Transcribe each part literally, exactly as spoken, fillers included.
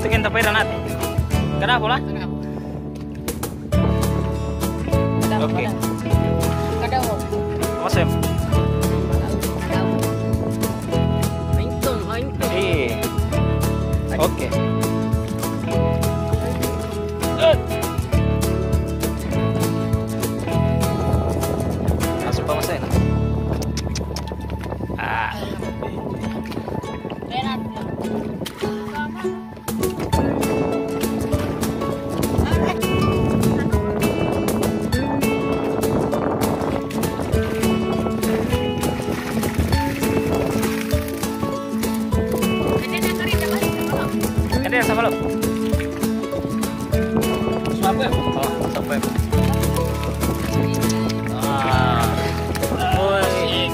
masukin tapera natin. Kenapa lah? Oke. Masem. Iya. Oke. Masuk pak Masem. Ah. Ada yang sama lo? Sampai? Oh, sampai. Ah, oi.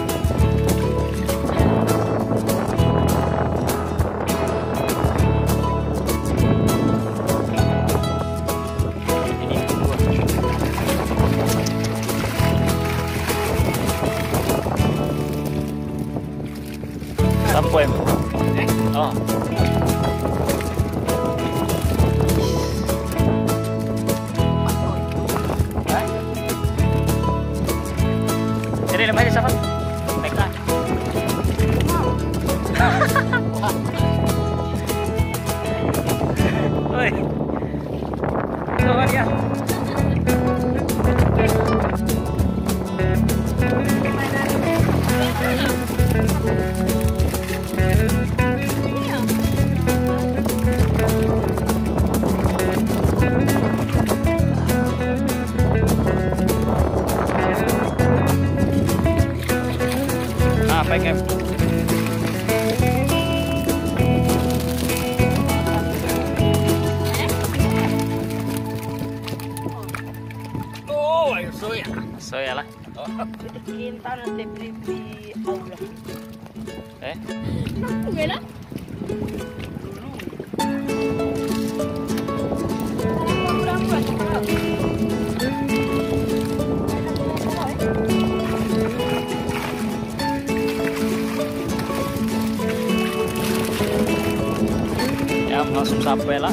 Ini dua. Sampai. Oh. Jadi lemah di sana. Baiklah. Oi. Coba dia. Baik em. Oh, ayo soya. Soya lah. Kita nanti beli di aula. Eh? Gimana? Ya langsung sampai lah.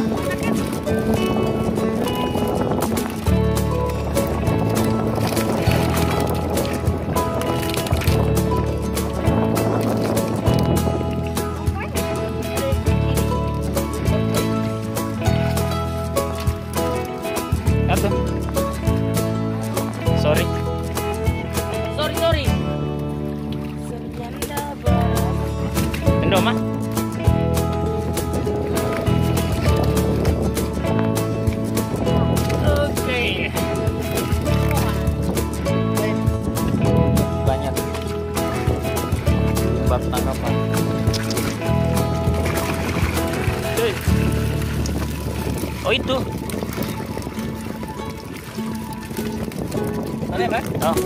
Apa? Sorry. Sorry, sorry. Indo mah? Oke. Banyak bab tangkapan. Oh itu. Ada kan? Oh.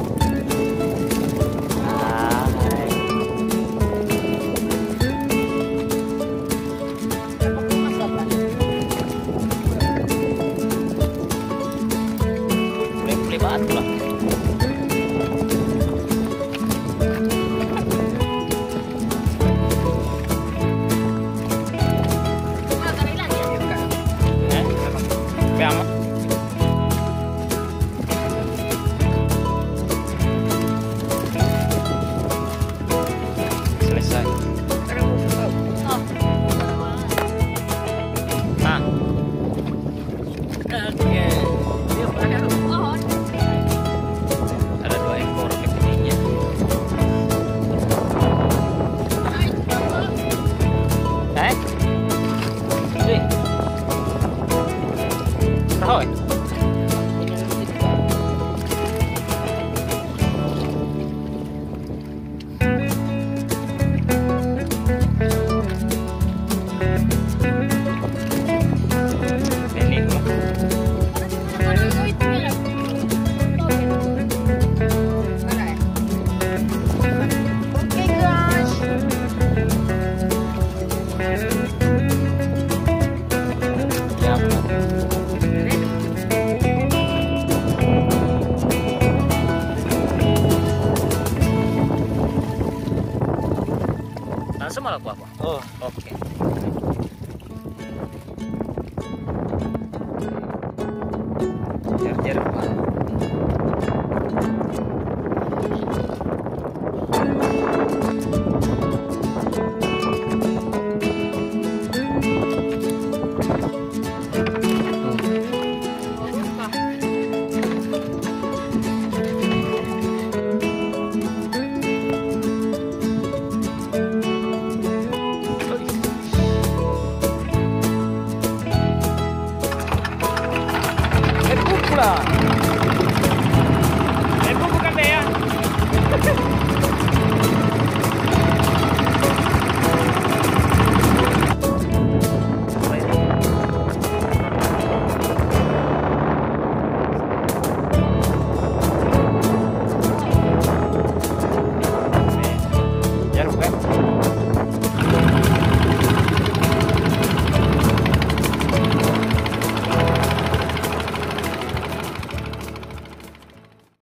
Batu lah. Eh, memang. Selesai. Nah. Oke. Ada dua ekor kekininya. Eh? Nih. Rahoy. Langsung malah apa? Oh, oke. Okay.